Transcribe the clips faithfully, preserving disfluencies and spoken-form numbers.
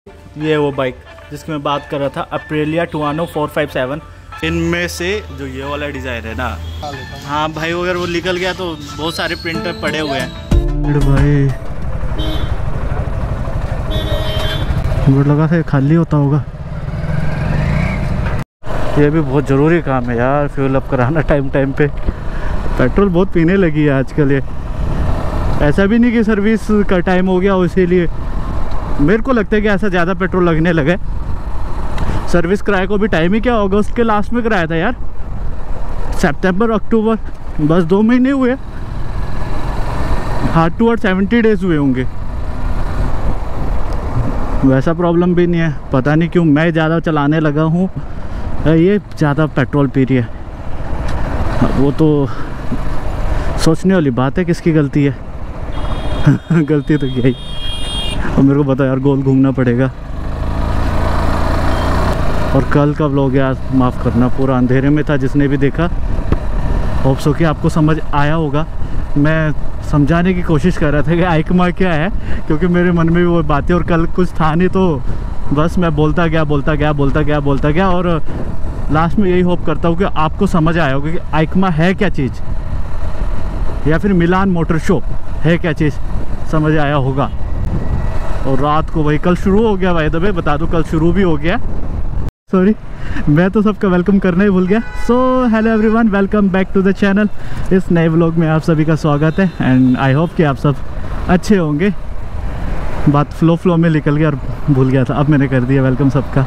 ये वो बाइक जिसकी मैं बात कर रहा था, Aprilia Tuono four five seven. इनमें से जो ये वाला डिज़ाइन है ना, हाँ भाई, अगर वो निकल गया तो बहुत सारे प्रिंटर पड़े हुए हैं भाई। मुझे लगा था खाली होता होगा। ये भी बहुत ज़रूरी काम है यार, फ्यूल अप कराना टाइम टाइम पे। पेट्रोल बहुत पीने लगी है आजकल ये। ऐसा भी नहीं कि सर्विस का टाइम हो गया हो, इसीलिए मेरे को लगता है कि ऐसा ज़्यादा पेट्रोल लगने लगा है। सर्विस कराए को भी टाइम ही क्या, अगस्त के लास्ट में कराया था यार, सितंबर अक्टूबर, बस दो महीने हुए। Hard to hard seventy days हुए होंगे। वैसा प्रॉब्लम भी नहीं है, पता नहीं क्यों मैं ज़्यादा चलाने लगा हूँ, ये ज़्यादा पेट्रोल पी रही है। वो तो सोचने वाली बात है किसकी गलती है। गलती तो क्या ही। और मेरे को पता यार गोल घूमना पड़ेगा। और कल का व्लॉग यार माफ़ करना, पूरा अंधेरे में था, जिसने भी देखा होप सो कि आपको समझ आया होगा। मैं समझाने की कोशिश कर रहा था कि आइकमा क्या है, क्योंकि मेरे मन में भी वो बातें, और कल कुछ था नहीं तो बस मैं बोलता गया बोलता गया बोलता गया बोलता गया और लास्ट में यही होप करता हूँ कि आपको समझ आया होगा कि आइकमा है क्या चीज़, या फिर मिलान मोटर शॉप है क्या चीज़, समझ आया होगा। और रात को भाई कल शुरू हो गया भाई, दबे बता दो कल शुरू भी हो गया। सॉरी, मैं तो सबका वेलकम करना ही भूल गया। So hello everyone, welcome back to the channel. इस नए व्लॉग में आप सभी का स्वागत है एंड आई होप कि आप सब अच्छे होंगे। बात फ्लो फ्लो में निकल गया और भूल गया था, अब मैंने कर दिया वेलकम सबका।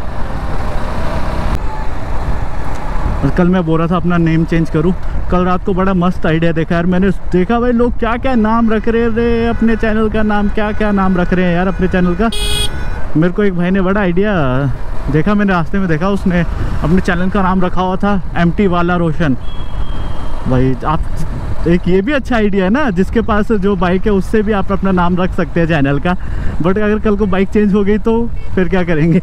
और कल मैं बोल रहा था अपना नेम चेंज करूं। कल रात को बड़ा मस्त आइडिया देखा यार मैंने, देखा भाई लोग क्या क्या नाम रख रहे रे अपने चैनल का, नाम क्या क्या नाम रख रहे हैं यार अपने चैनल का। मेरे को एक भाई ने बड़ा आइडिया देखा, मैंने रास्ते में देखा, उसने अपने चैनल का नाम रखा हुआ था एमटी वाला रोशन। भाई आप एक ये भी अच्छा आइडिया है ना, जिसके पास जो बाइक है उससे भी आप अपना नाम रख सकते हैं चैनल का। बट अगर कल को बाइक चेंज हो गई तो फिर क्या करेंगे?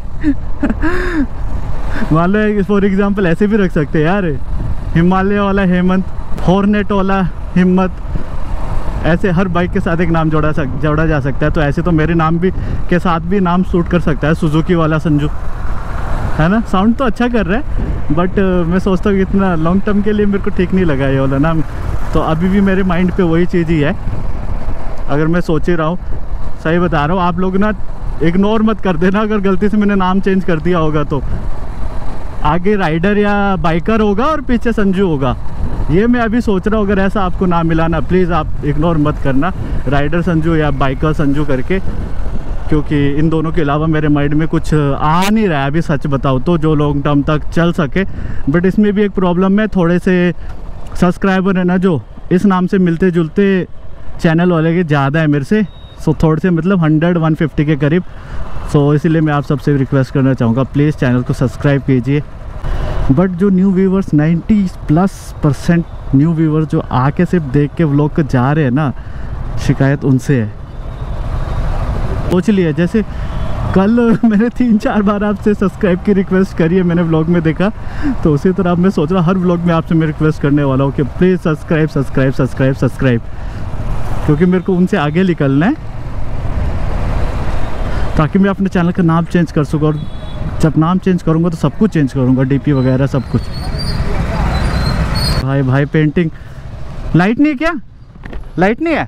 मान लो फॉर एग्जांपल ऐसे भी रख सकते हैं यार, हिमालय वाला हेमंत, हॉर्नेट वाला हिम्मत, ऐसे हर बाइक के साथ एक नाम जोड़ा सक जोड़ा जा सकता है। तो ऐसे तो मेरे नाम भी के साथ भी नाम सूट कर सकता है, सुजुकी वाला संजू, है ना। साउंड तो अच्छा कर रहा है बट uh, मैं सोचता हूँ कि इतना लॉन्ग टर्म के लिए मेरे को ठीक नहीं लगा ये वाला नाम। तो अभी भी मेरे माइंड पे वही चीज़ ही है। अगर मैं सोच ही रहा हूँ, सही बता रहा हूँ, आप लोग ना इग्नोर मत कर देना अगर गलती से मैंने नाम चेंज कर दिया होगा तो। आगे राइडर या बाइकर होगा और पीछे संजू होगा, ये मैं अभी सोच रहा हूँ। अगर ऐसा आपको नाम मिला ना, प्लीज़ आप इग्नोर मत करना, राइडर संजू या बाइकर संजू करके, क्योंकि इन दोनों के अलावा मेरे माइंड में कुछ आ नहीं रहा है अभी, सच बताओ तो, जो लॉन्ग टर्म तक चल सके। बट इसमें भी एक प्रॉब्लम है, थोड़े से सब्सक्राइबर है ना जो इस नाम से मिलते जुलते चैनल वाले के ज़्यादा है मेरे से, सो थोड़े से मतलब हंड्रेड वन फिफ्टी के करीब। सो इसीलिए मैं आप सबसे रिक्वेस्ट करना चाहूँगा, प्लीज़ चैनल को सब्सक्राइब कीजिए। बट जो new viewers ninety plus percent new viewers जो आके सिर्फ देख के व्लॉग को जा रहे हैं ना, शिकायत उनसे है। सोच लिया, जैसे कल मैंने तीन चार बार आपसे सब्सक्राइब की रिक्वेस्ट करी है, मैंने व्लॉग में देखा, तो उसी तरह मैं सोच रहा हर व्लॉग में आपसे मैं रिक्वेस्ट करने वाला हूँ कि please subscribe subscribe subscribe subscribe, क्योंकि मेरे को उनसे आगे निकलना है ताकि मैं अपने चैनल का नाम चेंज कर सकूँ। और जब नाम चेंज करूँगा तो सब कुछ चेंज करूँगा, डीपी वगैरह सब कुछ। भाई भाई पेंटिंग, लाइट नहीं है क्या? लाइट नहीं है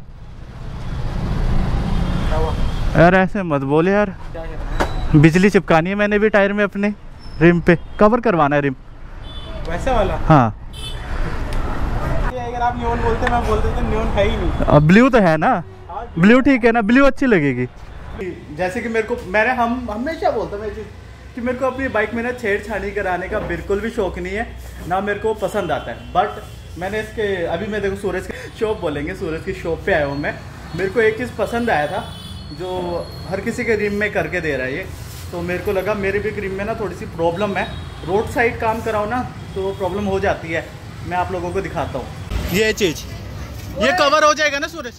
यार, ऐसे मत बोले यार। बिजली चिपकानी है मैंने भी टायर में, अपने रिम पे कवर करवाना है रिम वैसा वाला। हाँ, अगर आप न्योन बोलते मैं बोल देता न्योन है ही नहीं। अब ब्लू तो है ना, ब्लू ठीक है ना, ब्लू अच्छी लगेगी। जैसे कि मेरे को, मैंने हम हमेशा बोलता मैं कि मेरे को अपनी बाइक में ना छेड़छाड़ी कराने का बिल्कुल भी शौक नहीं है, ना मेरे को पसंद आता है। बट मैंने इसके अभी मैं देखो सूरज की शॉप बोलेंगे, सूरज की शॉप पे आया हूँ मैं। मेरे को एक चीज़ पसंद आया था जो हर किसी के रिम में करके दे रहा है ये, तो मेरे को लगा मेरे भी रिम में ना थोड़ी सी प्रॉब्लम है। रोड साइड काम कराओ ना तो प्रॉब्लम हो जाती है। मैं आप लोगों को दिखाता हूँ ये चीज़, ये कवर हो जाएगा ना सूरज?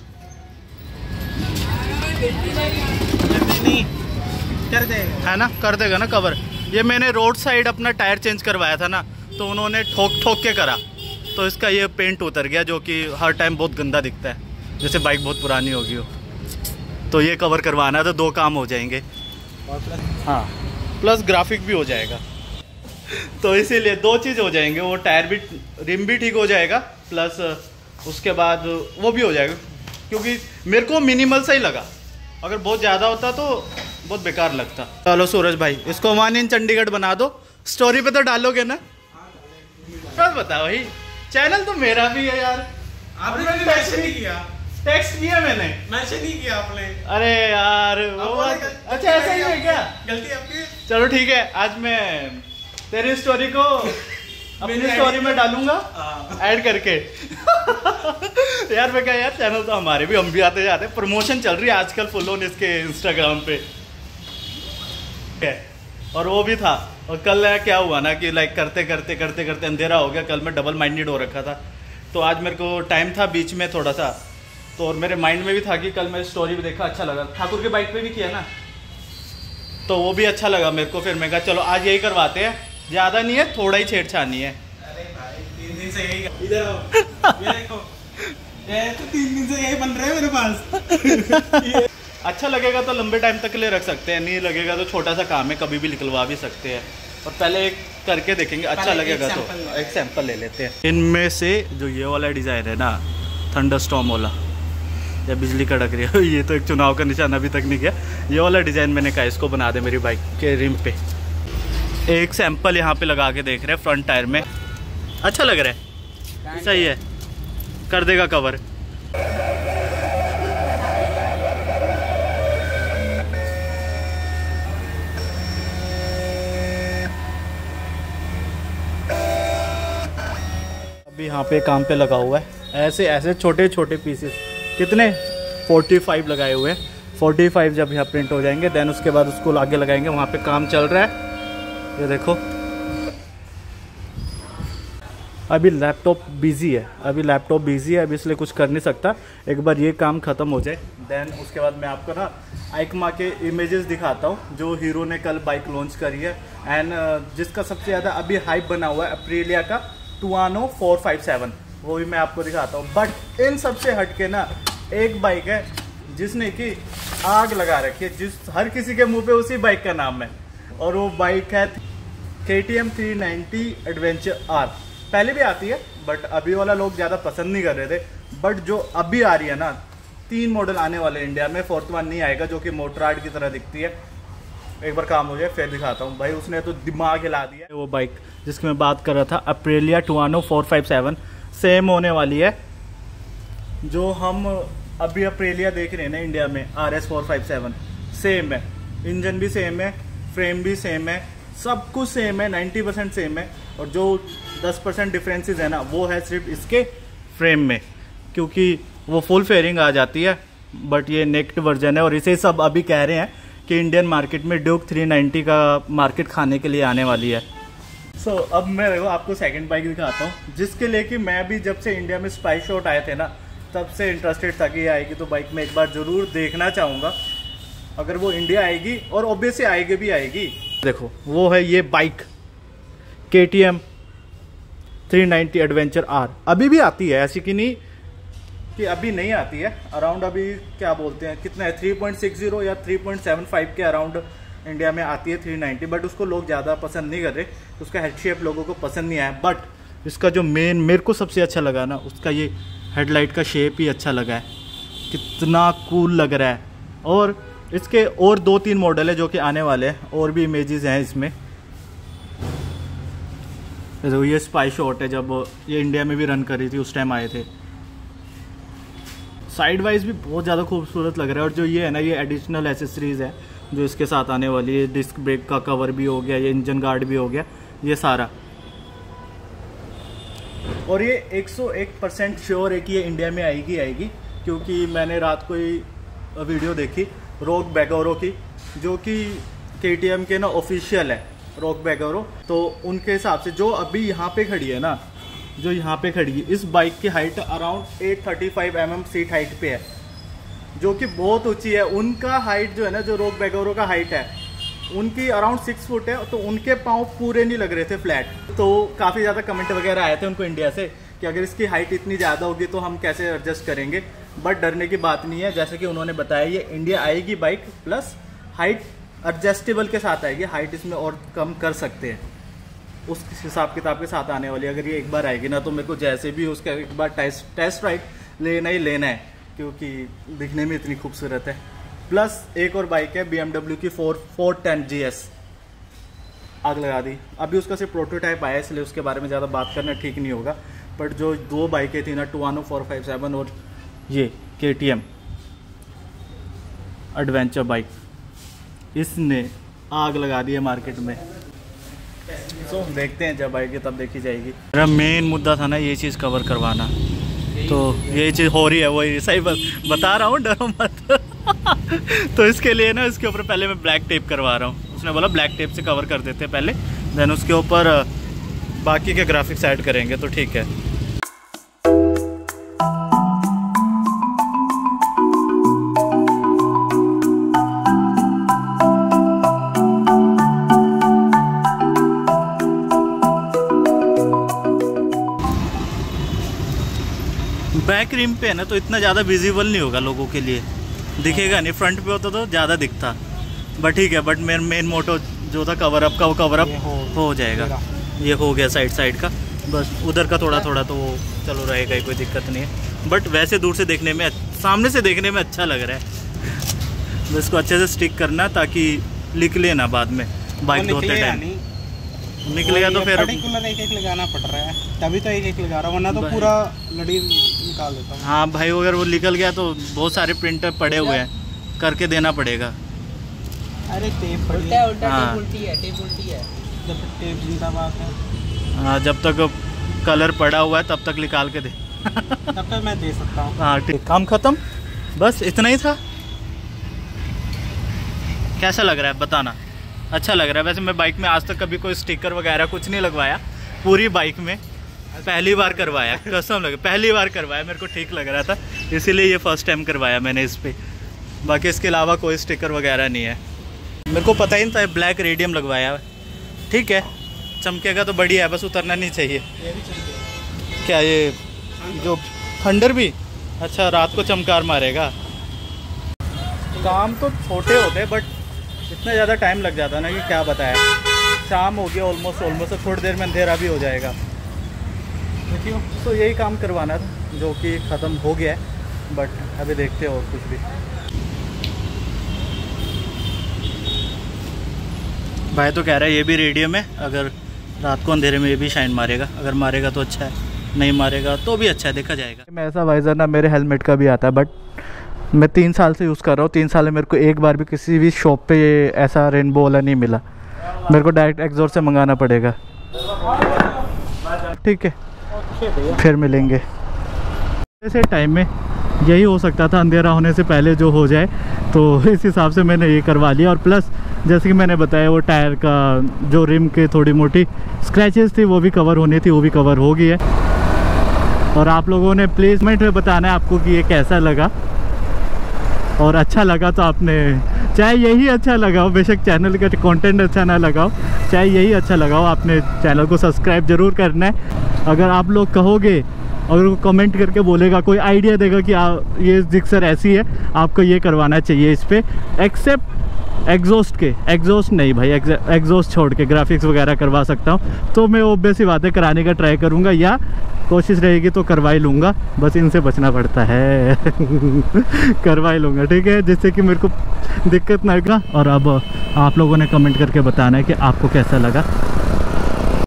नहीं कर देगा, है ना, कर देगा ना कवर। ये मैंने रोड साइड अपना टायर चेंज करवाया था ना, तो उन्होंने ठोक ठोक के करा, तो इसका ये पेंट उतर गया, जो कि हर टाइम बहुत गंदा दिखता है, जैसे बाइक बहुत पुरानी होगी हो। तो ये कवर करवाना है, तो दो काम हो जाएंगे। और प्लस हाँ प्लस ग्राफिक भी हो जाएगा। तो इसीलिए दो चीज़ हो जाएंगे, वो टायर भी रिम भी ठीक हो जाएगा प्लस उसके बाद वो भी हो जाएगा, क्योंकि मेरे को मिनिमल सा ही लगा, अगर बहुत ज़्यादा होता तो बहुत बेकार लगता। चलो सूरज भाई इसको वन इन चंडीगढ़ बना दो, स्टोरी पे तो डालोगे ना? बस बताओ भाई, चैनल तो मेरा भी है यार। आपने मैंने मैंशन नहीं किया, टेक्स्ट किया मैंने, मैंशन नहीं किया आपने। अरे यार वो बात, अच्छा ऐसा ही है क्या? गलती आपकी। चलो ठीक है, आज मैं तेरी स्टोरी को अपनी स्टोरी में डालूंगा ऐड करके। यार मैं क्या यार, चैनल तो हमारे भी, हम भी आते जाते, प्रमोशन चल रही है आजकल फुल ऑन इसके इंस्टाग्राम पे। और वो भी था, और कल क्या हुआ ना कि लाइक करते करते करते करते अंधेरा हो गया, कल मैं डबल माइंडेड हो रखा था, तो आज मेरे को टाइम था बीच में थोड़ा सा, तो और मेरे माइंड में भी था कि कल मैं स्टोरी भी देखा, अच्छा लगा, ठाकुर के बाइक पे भी किया ना, तो वो भी अच्छा लगा मेरे को। फिर मैं कहा चलो आज यही करवाते हैं, ज़्यादा नहीं है, थोड़ा ही छेड़छानी है। अरे भाई तीन दिन से यही, इधर आओ, ये देखो, ये तो तीन दिन से यही बन रहा है मेरे पास। अच्छा लगेगा तो लंबे टाइम तक के लिए रख सकते हैं, नहीं लगेगा तो छोटा सा काम है, कभी भी निकलवा भी सकते हैं। और पहले एक करके देखेंगे, अच्छा लगेगा तो एक सैंपल ले लेते हैं। इनमें से जो ये वाला डिज़ाइन है ना, थंडरस्टॉर्म वाला, या बिजली कड़क रही है, ये तो एक चुनाव का निशान अभी तक नहीं गया, ये वाला डिज़ाइन मैंने कहा इसको बना दे मेरी बाइक के रिम पे। एक सैंपल यहाँ पे लगा के देख रहे हैं फ्रंट टायर में, अच्छा लग रहा है, सही है, कर देगा कवर। अभी यहाँ पे काम पे लगा हुआ है, ऐसे ऐसे छोटे छोटे पीसेस, कितने पैंतालीस लगाए हुए हैं, पैंतालीस जब यहाँ प्रिंट हो जाएंगे देन उसके बाद उसको आगे लगाएंगे, वहाँ पे काम चल रहा है। ये देखो अभी लैपटॉप बिजी है, अभी लैपटॉप बिजी है, अभी इसलिए कुछ कर नहीं सकता, एक बार ये काम ख़त्म हो जाए देन उसके बाद मैं आपको ना आइकमा के इमेजेस दिखाता हूँ, जो हीरो ने कल बाइक लॉन्च करी है, एंड जिसका सबसे ज़्यादा अभी हाइप बना हुआ है अप्रिलिया का टुआनो फोर फाइव सेवन, वो भी मैं आपको दिखाता हूँ। बट इन सबसे हट के ना एक बाइक है जिसने कि आग लगा रखी है, जिस हर किसी के मुंह पे उसी बाइक का नाम है, और वो बाइक है के T M three ninety adventure are. पहले भी आती है बट अभी वाला लोग ज़्यादा पसंद नहीं कर रहे थे, बट जो अभी आ रही है ना, तीन मॉडल आने वाले इंडिया में, फोर्थ वन नहीं आएगा, जो कि मोटराड की तरह दिखती है। एक बार काम हो जाए फिर दिखाता हूँ भाई, उसने तो दिमाग हिला दिया। वो बाइक जिसकी मैं बात कर रहा था Aprilia Tuono four five seven, same होने वाली है जो हम अभी अप्रिलिया देख रहे हैं ना इंडिया में, R S four five seven, same है, इंजन भी सेम है, फ्रेम भी सेम है, सब कुछ सेम है, नाइन्टी परसेंट सेम है, और जो दस परसेंट डिफरेंसेस है ना वो है सिर्फ इसके फ्रेम में, क्योंकि वो फुल फेयरिंग आ जाती है, बट ये नेक्स्ट वर्जन है, और इसे सब अभी कह रहे हैं कि इंडियन मार्केट में ड्यूक थ्री नाइंटी का मार्केट खाने के लिए आने वाली है। सो so, अब मैं देखो आपको सेकंड बाइक दिखाता हूँ, जिसके लिए कि मैं भी जब से इंडिया में स्पाई शॉट आए थे ना, तब से इंटरेस्टेड था कि ये आएगी तो बाइक में एक बार ज़रूर देखना चाहूँगा, अगर वो इंडिया आएगी, और ऑब्वियसली आएगी भी आएगी। देखो वो है ये बाइक के T M three ninety adventure are, अभी भी आती है, ऐसी कि नहीं कि अभी नहीं आती है, अराउंड अभी क्या बोलते हैं कितना है, थ्री पॉइंट सिक्स ज़ीरो या थ्री पॉइंट सेवन फाइव के अराउंड इंडिया में आती है थ्री नाइंटी, बट उसको लोग ज़्यादा पसंद नहीं कर रहे, उसका हेड शेप लोगों को पसंद नहीं आया। बट इसका जो मेन मेरे को सबसे अच्छा लगा ना, उसका ये हेडलाइट का शेप ही अच्छा लगा है, कितना कूल लग रहा है। और इसके और दो तीन मॉडल है जो कि आने वाले हैं, और भी इमेजेस हैं इसमें। तो ये स्पाई शॉट है, जब ये इंडिया में भी रन कर रही थी उस टाइम आए थे। साइड वाइज भी बहुत ज़्यादा खूबसूरत लग रहा है, और जो ये है ना, ये एडिशनल एसेसरीज है जो इसके साथ आने वाली है, डिस्क ब्रेक का कवर भी हो गया, ये इंजन गार्ड भी हो गया, ये सारा। और ये एक सौ एक परसेंट श्योर है कि ये इंडिया में आएगी आएगी क्योंकि मैंने रात को ही वीडियो देखी रॉक बैगोरो की, जो कि के टी एम के ना ऑफिशियल है रॉक बैगोरो, तो उनके हिसाब से जो अभी यहाँ पे खड़ी है ना, जो यहाँ पे खड़ी है, इस बाइक की height around eight thirty five M M seat height पे है, जो कि बहुत ऊंची है। उनका हाइट जो है ना, जो रॉक बैगोरो का हाइट है, उनकी अराउंड सिक्स फुट है, तो उनके पाँव पूरे नहीं लग रहे थे फ्लैट। तो काफ़ी ज़्यादा कमेंट वगैरह आए थे उनको इंडिया से कि अगर इसकी हाइट इतनी ज़्यादा होगी तो हम कैसे एडजस्ट करेंगे, बट डरने की बात नहीं है। जैसे कि उन्होंने बताया, ये इंडिया आएगी बाइक, प्लस हाइट एडजस्टेबल के साथ आएगी, हाइट इसमें और कम कर सकते हैं उस हिसाब किताब के साथ आने वाली। अगर ये एक बार आएगी ना तो मेरे को जैसे भी उसका एक बार टेस्ट टेस्ट राइड लेना ही लेना है, क्योंकि दिखने में इतनी खूबसूरत है। प्लस एक और बाइक है बी एम डब्ल्यू की four four ten G S, आग लगा दी। अभी उसका सिर्फ प्रोटोटाइप आया इसलिए उसके बारे में ज़्यादा बात करना ठीक नहीं होगा, बट जो दो बाइकें थी ना, टुआनो फोर फाइव सेवन और ये के टी एम एडवेंचर बाइक, इसने आग लगा दी है मार्केट में। तो so, देखते हैं जब आएगी तब देखी जाएगी। मेरा मेन मुद्दा था ना ये चीज़ कवर करवाना, तो ये चीज़ हो रही है, वही सही बस बता रहा हूँ, डरो मत। तो इसके लिए ना इसके ऊपर पहले मैं ब्लैक टेप करवा रहा हूँ। उसने बोला ब्लैक टेप से कवर कर देते हैं पहले, देन उसके ऊपर बाकी के ग्राफिक्स ऐड करेंगे तो ठीक है। बैक रिम पे है ना तो इतना ज़्यादा विजिबल नहीं होगा लोगों के लिए, दिखेगा नहीं। फ्रंट पे होता तो ज़्यादा दिखता, बट ठीक है। बट मेन मेन मोटो जो था कवर अप का, वो कवर अप हो, हो जाएगा। ये हो गया साइड साइड का, बस उधर का थोड़ा थोड़ा तो वो चलो रहेगा, कोई दिक्कत नहीं है। बट वैसे दूर से देखने में, सामने से देखने में अच्छा लग रहा है। बस इसको अच्छे से स्टिक करना ताकि निकले ना बाद में बाइक धोते टाइम। निकलेगा तो फिर पर्टिकुलर एक एक लगाना पड़ रहा है, तभी तो एक एक लगा रहा हूँ, वरना तो पूरा लड़ी निकाल देता हूँ। हाँ भाई, अगर वो निकल गया तो बहुत सारे प्रिंटर पड़े हुए हैं, करके देना पड़ेगा। अरे टेप उल्टा है, उल्टा टेप उल्टी है, टेप उल्टी है। जब तक टेप जिंदाबाद है। हाँ, जब तक कलर पड़ा हुआ है तब तक निकाल के दे। तब तक मैं दे सकता हूँ। हाँ ठीक, काम खत्म, बस इतना ही था। कैसा लग रहा है बताना? अच्छा लग रहा है। वैसे मैं बाइक में आज तक कभी कोई स्टिकर वगैरह कुछ नहीं लगवाया, पूरी बाइक में पहली बार करवाया, कसम लगे पहली बार करवाया। मेरे को ठीक लग रहा था, इसीलिए ये फर्स्ट टाइम करवाया मैंने इस पर। बाकी इसके अलावा कोई स्टिकर वगैरह नहीं है। मेरे को पता ही नहीं था, ब्लैक रेडियम लगवाया। ठीक है, चमकेगा तो बढ़िया है, बस उतरना नहीं चाहिए। क्या ये जो थंडर भी अच्छा रात को चमकार मारेगा? काम तो छोटे होते बट इतना ज़्यादा टाइम लग जाता ना कि क्या बताया। शाम हो गया ऑलमोस्ट ऑलमोस्ट थोड़ी देर में अंधेरा भी हो जाएगा। देखियो, तो यही काम करवाना था जो कि ख़त्म हो गया है, बट अभी देखते हो और कुछ भी। भाई तो कह रहा है ये भी रेडियम है, अगर रात को अंधेरे में ये भी शाइन मारेगा। अगर मारेगा तो अच्छा है, नहीं मारेगा तो भी अच्छा है, देखा जाएगा। मैं ऐसा वाइज़र ना मेरे हेलमेट का भी आता है, बट मैं तीन साल से यूज़ कर रहा हूँ। तीन साल में मेरे को एक बार भी किसी भी शॉप पे ऐसा रेनबो वाला नहीं मिला। मेरे को डायरेक्ट एक्सोर से मंगाना पड़ेगा। ठीक है, फिर मिलेंगे। ऐसे टाइम में यही हो सकता था, अंधेरा होने से पहले जो हो जाए, तो इस हिसाब से मैंने ये करवा लिया। और प्लस जैसे कि मैंने बताया, वो टायर का जो रिम के थोड़ी मोटी स्क्रैचेस थी वो भी कवर होनी थी, वो भी कवर हो गई है। और आप लोगों ने प्लीज़ कमेंट में बताना है आपको कि ये कैसा लगा, और अच्छा लगा तो आपने, चाहे यही अच्छा लगा हो, बेशक चैनल का कंटेंट अच्छा ना लगा हो, चाहे यही अच्छा लगा हो, आपने चैनल को सब्सक्राइब ज़रूर करना है। अगर आप लोग कहोगे, अगर वो कमेंट करके बोलेगा, कोई आइडिया देगा कि आ, ये जिक्सर ऐसी है, आपको ये करवाना चाहिए इस पर, एक्सेप्ट एग्जॉस्ट के, एग्जॉस्ट नहीं भाई, एग्जॉस्ट छोड़ के ग्राफिक्स वगैरह करवा सकता हूँ, तो मैं ऑब्वियस ही बातें कराने का ट्राई करूँगा, या कोशिश रहेगी तो करवा ही लूँगा। बस इनसे बचना पड़ता है। करवा ही लूँगा, ठीक है, जिससे कि मेरे को दिक्कत ना होगा। और अब आप लोगों ने कमेंट करके बताना है कि आपको कैसा लगा।